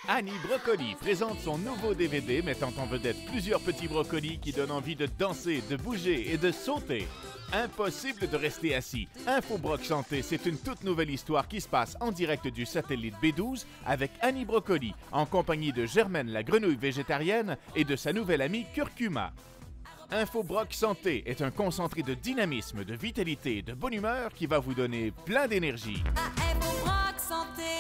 Annie Brocoli présente son nouveau DVD mettant en vedette plusieurs petits brocolis qui donnent envie de danser, de bouger et de sauter. Impossible de rester assis. InfoBroc Santé, c'est une toute nouvelle histoire qui se passe en direct du satellite B12 avec Annie Brocoli, en compagnie de Germaine la grenouille végétarienne et de sa nouvelle amie Curcuma. InfoBroc Santé est un concentré de dynamisme, de vitalité et de bonne humeur qui va vous donner plein d'énergie. InfoBroc Santé.